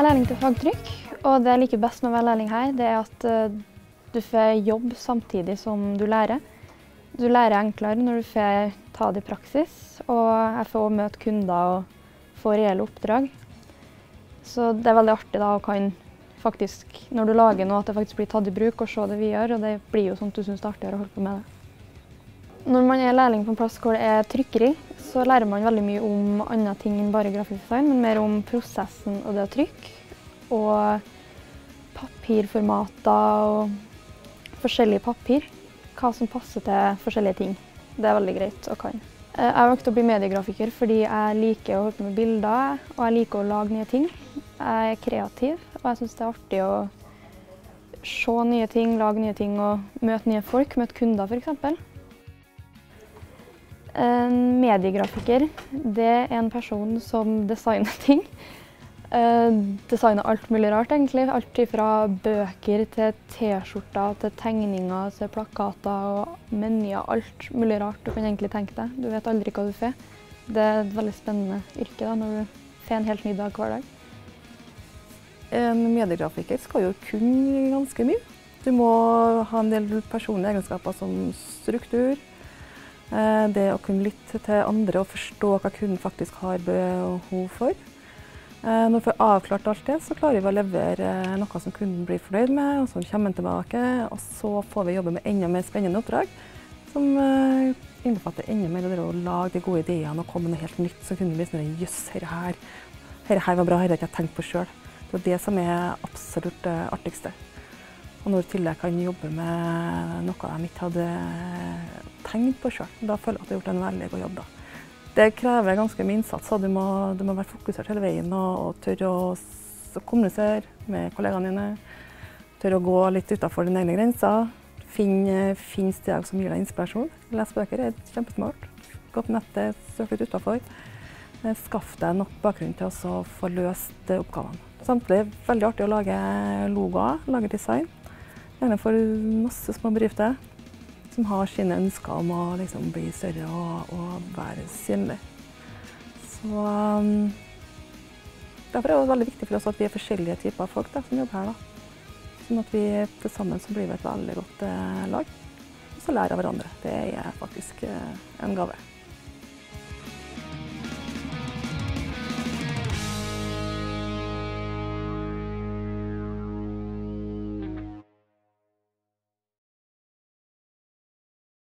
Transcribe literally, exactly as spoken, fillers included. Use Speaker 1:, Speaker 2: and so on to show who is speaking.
Speaker 1: er lærling til fagtrykk, og det jeg liker best med å være lærling her, det er at du får jobb samtidig som du lærer. Du lærer enklere når du får ta det i praksis, og jeg får også møte kunder og få reelle oppdrag. Så det er veldig artig da å kan faktisk, når du lager noe, at det faktisk blir tatt i bruk og se det vi gjør, og det blir jo sånn at du synes det er artigere å holde på med det. Når man er lærling på en plass hvor det er trykkeri, så lærer man veldig mye om andre ting enn bare grafisk design, men mer om prosessen og det å trykke, og papirformater og forskjellige papir, hva som passer til forskjellige ting. Det er veldig greit å kan. Jeg har valgt å bli mediegrafiker fordi jeg liker å holde på med bilder, og jeg liker å lage nye ting. Jeg er kreativ, og jeg synes det er artig å se nye ting, lage nye ting og møte nye folk, møte kunder for eksempel. En mediegrafiker, det er en person som designer ting. Designer alt mulig rart egentlig. Alt fra bøker til t-skjorter, til tegninger, til plakater og menyer. Alt mulig rart du kan egentlig tenke deg. Du vet aldri hva du får. Det er et veldig spennende yrke da, når du får en helt ny dag hver dag.
Speaker 2: En mediegrafiker skal jo kunne ganske mye. Du må ha en del personlige egenskaper som struktur. Det å kunne lytte til andre og forstå hva kunden faktisk har behov for. Når vi får avklart alt det, så klarer vi å levere noe som kunden blir fornøyd med, og så kommer han tilbake, og så får vi jobbe med enda mer spennende oppdrag, som innbefatter enda mer av det å lage de gode ideene og komme med noe helt nytt, så kunden blir sånn, jøss, dette her, dette her var bra, dette har jeg ikke tenkt på selv. Det er det som er absolutt det artigste. Og når du i tillegg kan jobbe med noe de ikke hadde tenkt på selv, da føler jeg at jeg har gjort en veldig god jobb da. Det krever ganske mye innsats, så du må, du må være fokusert hele veien og, og tørre å, å kommunisere med kollegaene dine. Tørre å gå litt utenfor dine egne grenser. Finn, finn steg som gir deg inspirasjon. Les bøker er kjempesmart. Gå på nettet, søk litt utenfor. Skaff deg nok bakgrunn til å få løst oppgavene. Samtidig er det veldig artig å lage logoer, lage design. Gjerne for masse små bedrifter som har sine ønsker om å liksom bli større og, og være synlig. Så um, derfor er det veldig viktig for oss at vi er forskjellige typer folk da, som jobber her. Da. Sånn at vi til sammen så blir vi et veldig godt eh, lag. Og så lærer av hverandre. Det er faktisk eh, en gave.